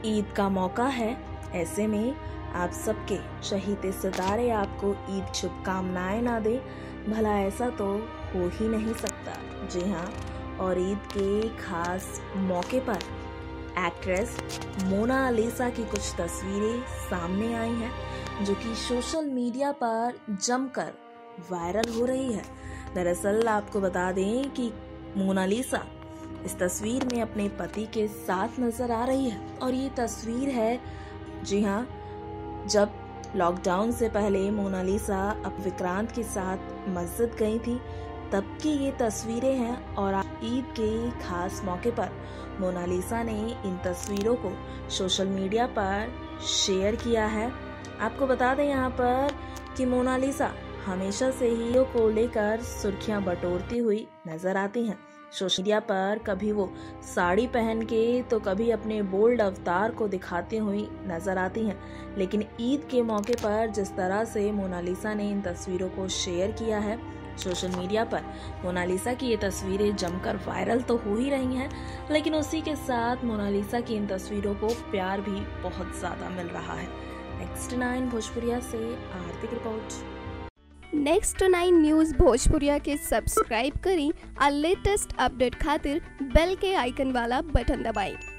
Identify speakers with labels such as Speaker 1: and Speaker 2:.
Speaker 1: ईद का मौका है, ऐसे में आप सबके शहीद सितारे आपको ईद शुभकामनाएं ना दे, भला ऐसा तो हो ही नहीं सकता। जी हाँ, और ईद के खास मौके पर एक्ट्रेस मोनालिसा की कुछ तस्वीरें सामने आई हैं जो कि सोशल मीडिया पर जमकर वायरल हो रही है। दरअसल आपको बता दें कि मोनालिसा इस तस्वीर में अपने पति के साथ नजर आ रही है और ये तस्वीर है, जी हाँ, जब लॉकडाउन से पहले मोनालिसा अब विक्रांत के साथ मस्जिद गई थी तब की ये तस्वीरें हैं। और ईद के खास मौके पर मोनालिसा ने इन तस्वीरों को सोशल मीडिया पर शेयर किया है। आपको बता दें यहाँ पर कि मोनालिसा हमेशा से ही को लेकर सुर्खियां बटोरती हुई नजर आती हैं। सोशल मीडिया पर कभी वो साड़ी पहन के तो कभी अपने बोल्ड अवतार को दिखाती हुई नजर आती हैं। लेकिन ईद के मौके पर जिस तरह से मोनालिसा ने इन तस्वीरों को शेयर किया है सोशल मीडिया पर, मोनालिसा की ये तस्वीरें जमकर वायरल तो हो ही रही हैं, लेकिन उसी के साथ मोनालिसा की इन तस्वीरों को प्यार भी बहुत ज्यादा मिल रहा है। नेक्स्ट 9 भोजपुरिया से आरती की रिपोर्ट।
Speaker 2: नेक्स्ट 9 न्यूज़ भोजपुरिया के सब्सक्राइब करी और लेटेस्ट अपडेट खातिर बेल के आइकन वाला बटन दबाएं।